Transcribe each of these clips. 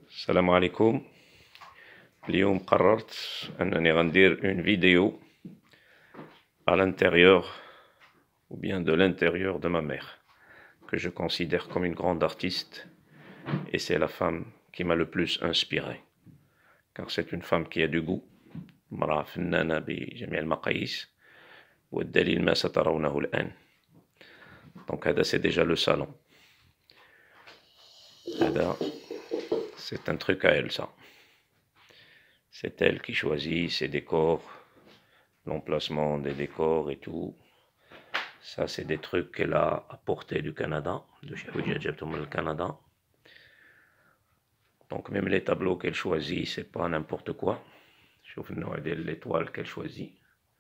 السلام عليكم. اليوم قررت أنني غندير une vidéo à l'intérieur ou bien de l'intérieur de ma mère que je considère comme une grande artiste et c'est la femme qui m'a le plus inspiré car c'est une femme qui a du goût امرأة فنانة بجميع المقاييس والدليل ما سترونه الآن. Donc هذا c'est déjà le salon. هذا c'est un truc à elle ça. C'est elle qui choisit ses décors, l'emplacement des décors et tout. Ça, c'est des trucs qu'elle a apportés du Canada, de chez le Canada. Donc, même les tableaux qu'elle choisit, c'est pas n'importe quoi. Je vous montre l'étoile qu'elle choisit.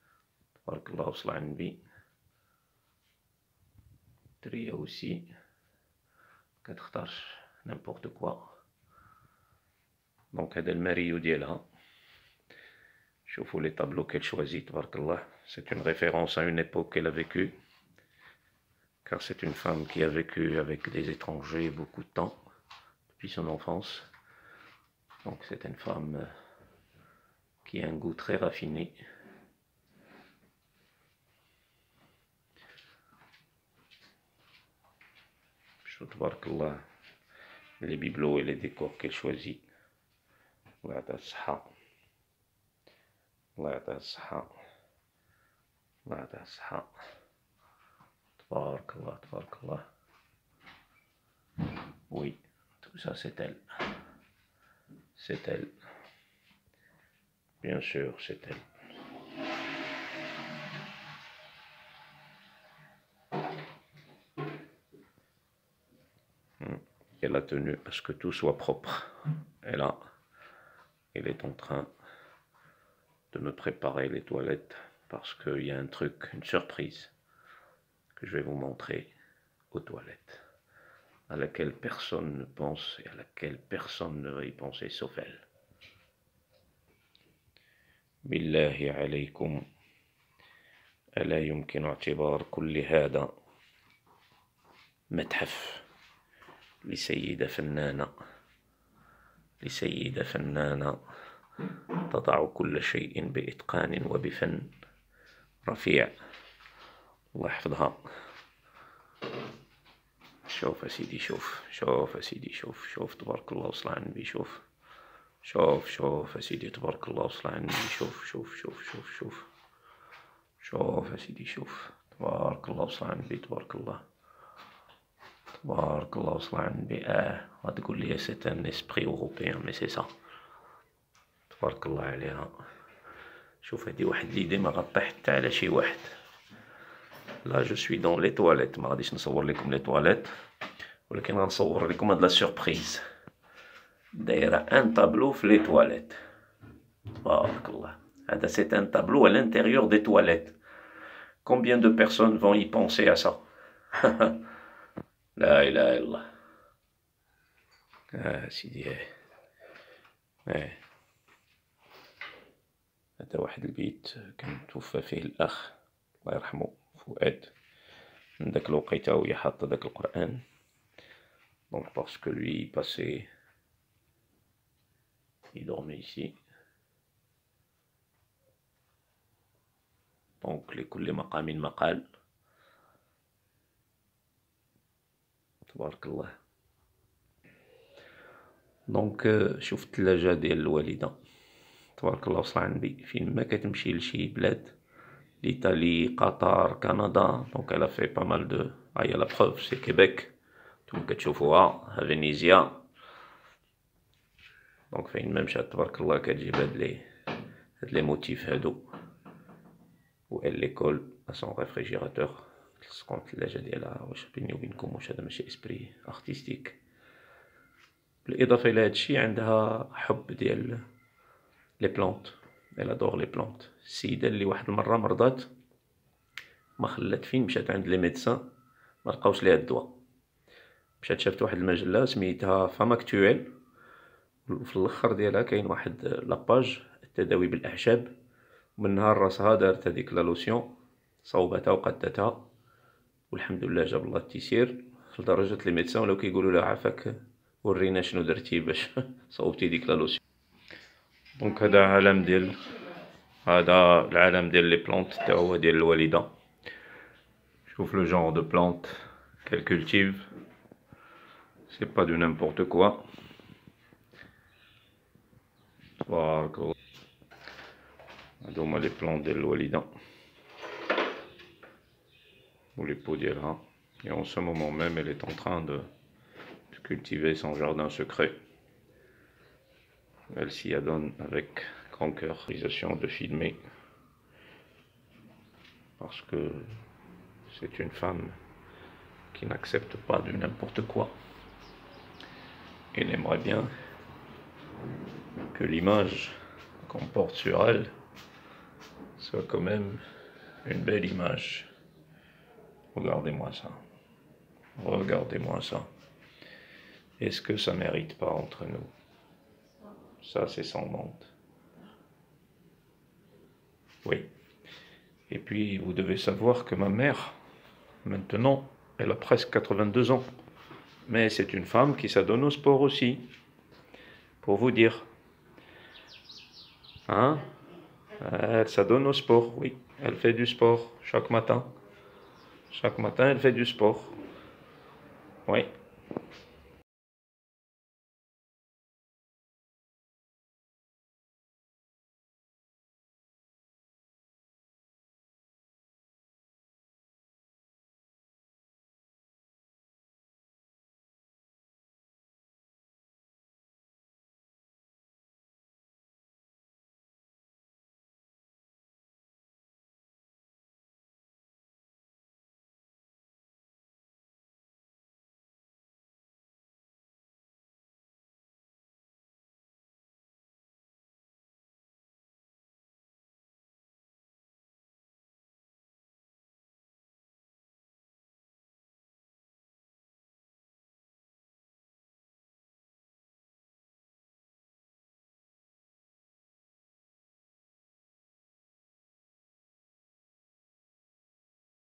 Tria aussi. N'importe quoi. Donc, هذا الماريو ديالها. شوفوا les tableaux qu'elle choisit, tabarakallah. C'est une référence à une époque qu'elle a vécue. Car c'est une femme qui a vécu avec des étrangers beaucoup de temps, depuis son enfance. Donc c'est une femme qui a un goût très raffiné. Tabarakallah, les bibelots et les décors qu'elle choisit. Allah ya'ta as-sihha. Allah ya'ta as-sihha. Allah ya'ta as-sihha. Tabarakallah, tabarakallah. Oui, tout ça c'est elle. C'est elle. Bien sûr, c'est elle. Elle a tenu à ce que tout soit propre. Et là, elle est en train de me préparer les toilettes parce qu'il y a un truc, une surprise que je vais vous montrer aux toilettes, à laquelle personne ne pense et à laquelle personne ne va y penser sauf elle. Billahi alaykum, ألا يمكن اعتبار كل هذا متحف لسيدة فنانة تضع كل شيء بإتقان وبفن رفيع الله يحفظها. شوف يا سيدي، شوف يا سيدي، شوف تبارك الله وصل على النبي. شوف يا سيدي تبارك الله وصل على النبي. شوف يا سيدي، شوف تبارك الله وصل على النبي. تبارك الله وصل على النبي. غتقول لي سي ان اسبري اوروبيان مي سي سا. تبارك الله عليها. شوف هادي واحد ليدي ما غطيح حتى على شي واحد. لا جو سوي دون لي تواليت، ما غاديش نصور لكم لي تواليت ولكن غنصور لكم هاد لا سوربريز. دايره ان طابلو في لي تواليت. تبارك الله. هذا سي ان طابلو à l'intérieur des toilettes. Combien de personnes vont y penser à ça? لا إله إلا الله. سيدي هذا واحد البيت كان توفى فيه الأخ الله يرحمه فؤاد. من داك الوقيته وهي حاطة داك القرآن. Donc parce que lui il passait, il dormait ici. Donc لكل مقام مقال. تبارك الله. دونك شوف الثلاجة ديال الوالدة تبارك الله وصل على النبي. فين ما كتمشي لشي بلاد، l'Italie, قطر، كندا، دونك elle a fait pas mal de. هي لا بروف سي كيبيك نتوما كتشوفوها. فينيزيا. دونك فين ما مشات تبارك الله كتجيب هاد لي موتيف هادو. و elle les colle à son réfrigérateur. تلصقو الثلاجة ديالها. واش بيني وبينكم واش هذا ماشي اسبري ارتستيك؟ بالإضافة إلى هادشي عندها حب ديال لي بلونت. elle adore les plantes. السيدة اللي واحد المرة مرضات ما خلات فين مشات عند لي ميدسان ما لقاوش ليها الدواء. مشات شافت واحد المجلة سميتها فام اكتويل وفي الاخر ديالها كاين واحد لاباج التداوي بالاعشاب. ومن نهار راسها دارت هذيك لا لوسيون صوبتها وقدتها والحمد لله جاب الله التيسير. لدرجة لي ميدسان ولاو كيقولوا لها عافاك ورينا شنو درتي باش صوبتي ديك لا لوسيون. دونك هذا عالم ديال، هذا العالم ديال لي بلانت تا هو ديال الوالدة. شوف لو جونغ دو بلانت qu'elle cultive, c'est pas du n'importe quoi. تبارك الله. هادو هما لي بلانت ديال الوالدة ou les pots ديالها. Et en ce moment même, elle est en train de cultiver son jardin secret. Elle s'y adonne avec grand cœur. De filmer parce que c'est une femme qui n'accepte pas du n'importe quoi. Elle aimerait bien que l'image qu'on porte sur elle soit quand même une belle image. Regardez-moi ça. Regardez-moi ça. Est-ce que ça mérite pas entre nous? Ça, c'est son monde. Oui. Et puis, vous devez savoir que ma mère, maintenant, elle a presque 82 ans. Mais c'est une femme qui s'adonne au sport aussi. Pour vous dire. Hein? Elle s'adonne au sport, oui. Elle fait du sport chaque matin. Chaque matin, elle fait du sport. Oui.